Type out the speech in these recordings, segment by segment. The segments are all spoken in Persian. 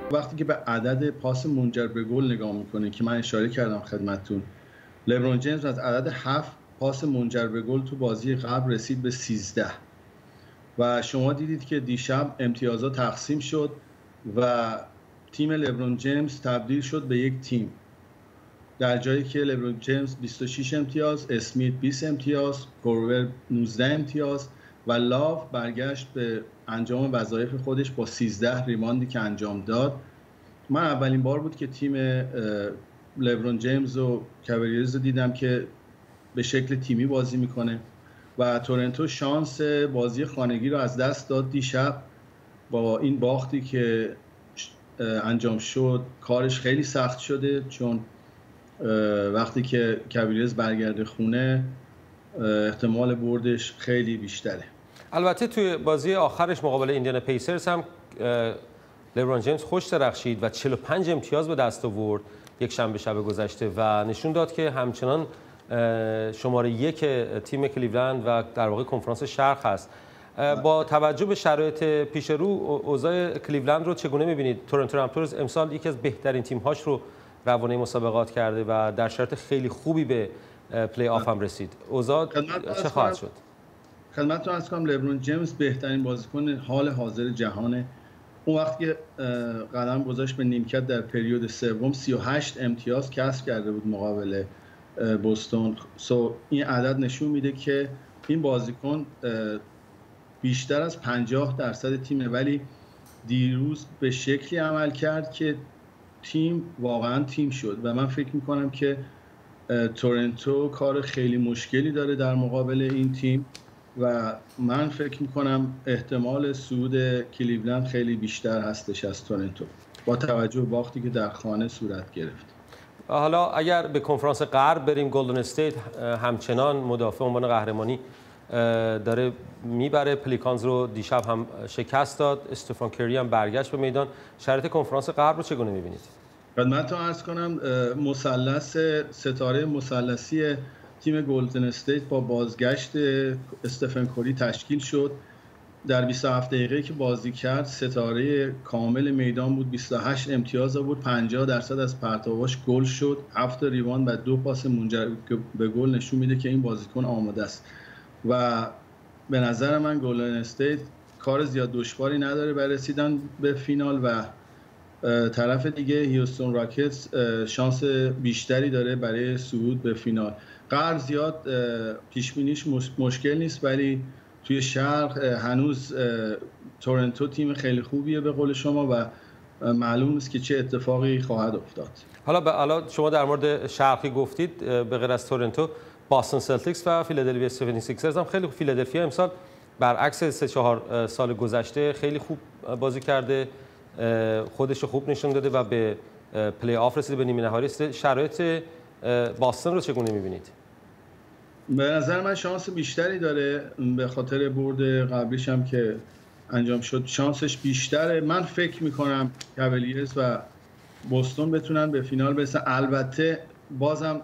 وقتی که به عدد پاس منجر به گل نگاه میکنه که من اشاره کردم خدمتتون، لبرون جیمز از عدد 7 پاس منجر به گل تو بازی قبل رسید به 13 و شما دیدید که دیشب امتیازات تقسیم شد و تیم لبرون جیمز تبدیل شد به یک تیم، در جایی که لبرون جیمز 26 امتیاز، اسمیت 20 امتیاز، کورور 19 امتیاز و لاو برگشت به انجام وظایف خودش با 13 ریباندی که انجام داد. من اولین بار بود که تیم لبرون جیمز و کاوریرز رو دیدم که به شکل تیمی بازی میکنه و تورنتو شانس بازی خانگی رو از دست داد دیشب. با این باختی که انجام شد کارش خیلی سخت شده، چون وقتی که کاوریرز برگرده خونه احتمال بردش خیلی بیشتره. البته توی بازی آخرش مقابل ایندیانا پیسرز هم لبرون جیمز خوش درخشید و 45 امتیاز به دست آورد یک شنبه شب گذشته و نشون داد که همچنان شماره یک تیم کلیولند و در واقع کنفرانس شرق هست. با توجه به شرایط پیش رو، اوضاع کلیولند رو چگونه می‌بینید؟ تورنتو رپتورز امسال یکی از بهترین تیم‌هاش رو روانه مسابقات کرده و در شرایط خیلی خوبی به پلی آف هم رسید. اوضاع چه خواهد شد؟ خدمتتون عرض کنم لبرون جیمز بهترین بازیکن حال حاضر جهانه. اون وقتی که قدم گذاشت به نیمکت در پریود سوم 38 امتیاز کسب کرده بود مقابل بوستون. این عدد نشون میده که این بازیکن بیشتر از 50% تیمه، ولی دیروز به شکلی عمل کرد که تیم واقعا تیم شد و من فکر میکنم که تورنتو کار خیلی مشکلی داره در مقابل این تیم و من فکر میکنم احتمال صعود کلیولند خیلی بیشتر هستش از تورنتو با توجه به باختی که در خانه صورت گرفت. حالا اگر به کنفرانس غرب بریم، گلدن استیت همچنان مدافع عنوان قهرمانی داره میبره، پلیکانز رو دیشب هم شکست داد، استفان کری هم برگشت به میدان. شرایط کنفرانس غرب رو چگونه میبینید؟ خدمتتون عرض کنم مثلث ستاره مثلثی تیم گلدن استیت با بازگشت استفن کری تشکیل شد. در 27 دقیقه که بازی کرد ستاره کامل میدان بود، 28 امتیاز بود، 50% از پرتاباش گل شد، 7 ریباند و 2 پاس منجر به گل نشون میده که این بازیکن آماده است و به نظر من گلدن استیت کار زیاد دشواری نداره برای رسیدن به فینال و طرف دیگه هیوستون راکتس شانس بیشتری داره برای صعود به فینال. غرب زیاد پیش بینیش مشکل نیست، ولی توی شرق هنوز تورنتو تیم خیلی خوبیه به قول شما و معلوم نیست که چه اتفاقی خواهد افتاد. حالا شما در مورد شرقی گفتید، به غیر از تورنتو باستون سلتیکس و فیلادلفیا 76رز هم خیلی خوب. فیلادلفیا امسال برعکس 3-4 سال گذشته خیلی خوب بازی کرده، خودش رو خوب نشون داده و به پلی آف رسیده، به نیمه نهایی رسیده. شرایط باستون رو چگونه می‌بینید؟ به نظر من شانس بیشتری داره، به خاطر برد قبلیش هم که انجام شد شانسش بیشتره. من فکر میکنم کاولیرز و بوستون بتونن به فینال برسن. البته بازم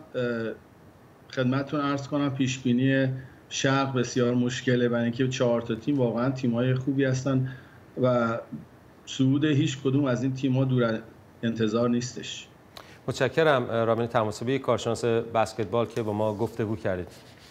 خدمتتون عرض کنم پیش بینی شرق بسیار مشکله، برای اینکه 4 تا تیم واقعا تیم‌های خوبی هستن و صعود هیچ کدوم از این تیم‌ها دور انتظار نیستش. متشکرم رامین تماسبی، کارشناس بسکتبال که با ما گفتگو کردید.